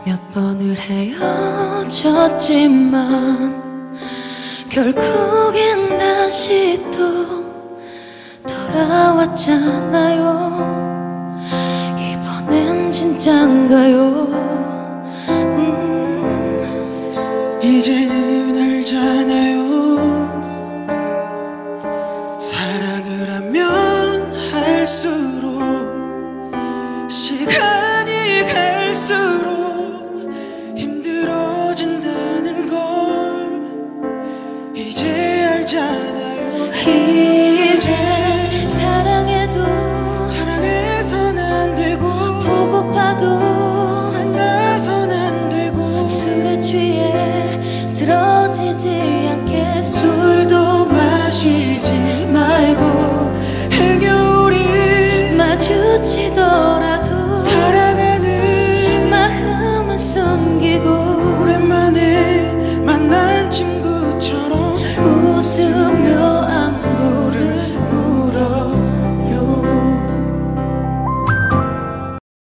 몇 번을 헤어졌지만 결국엔 다시 또 돌아왔잖아요. 이번엔 진짠가요? 이제는 알잖아요. 사랑을 하면 할수록 시간이 갈수록 힘들어진다는 걸 이제 알잖아요. 이제 사랑해도 사랑해선 안 되고 보고파도 만나선 안 되고 술에 취해 들어지지 않게 술도